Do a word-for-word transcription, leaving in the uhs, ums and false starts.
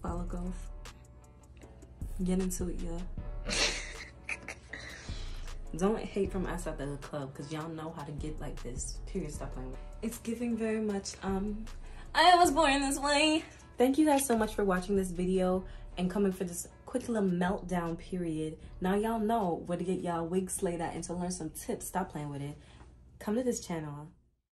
follicles. Get into it, y'all. Don't hate from us at the club, because y'all know how to get like this. Period. Stop playing with it. It's giving very much, um, I was born this way. Thank you guys so much for watching this video and coming for this quick little meltdown period. Now y'all know where to get y'all wigs slayed at and to learn some tips. Stop playing with it. Come to this channel.